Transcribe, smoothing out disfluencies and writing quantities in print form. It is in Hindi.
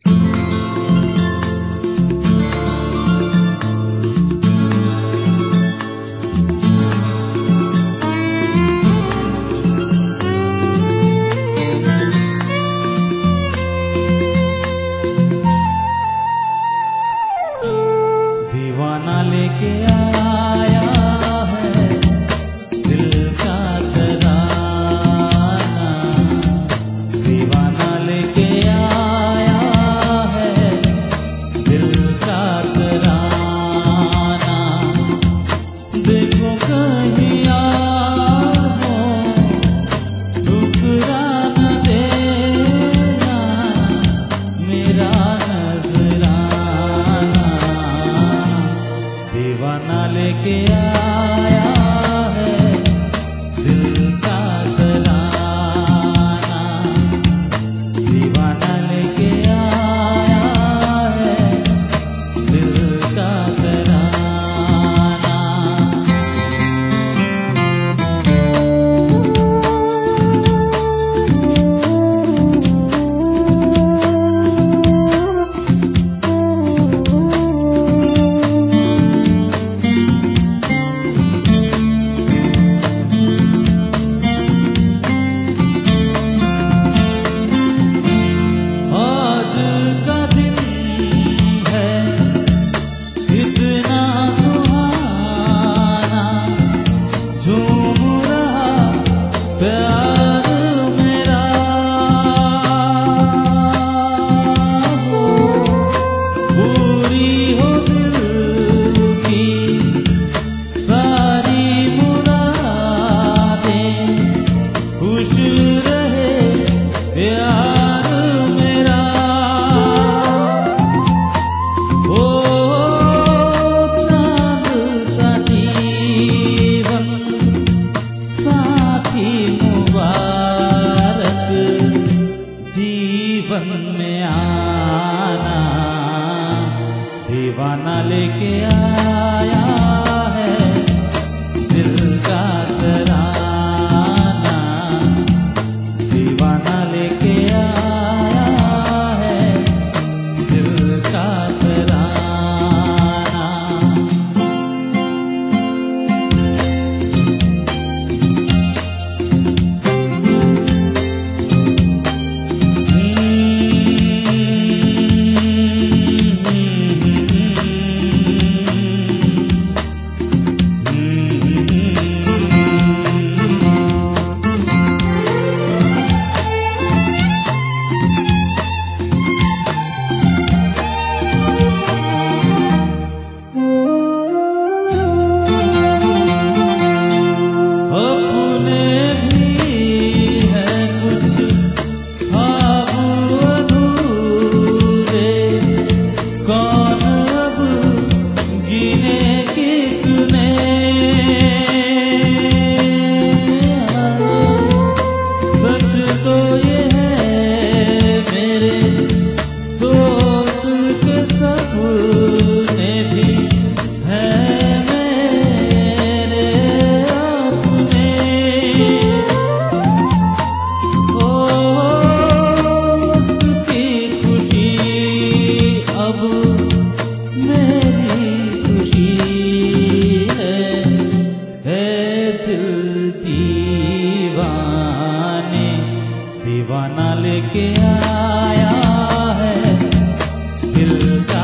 दीवाना लेके आया है दिल का तराना, दीवाना लेके आया है दिल का तराना। देखो कहीं यारों ठुकरा न देना मेरा दीवाना लेके आया है दिल का तराना, दीवाना लेके आया है दिल का तराना। जीवन में आना दीवाना लेके आया है दिल का तराना, दीवाना लेके आया है दिल का तराना। दीवाना लेके आया है दिल का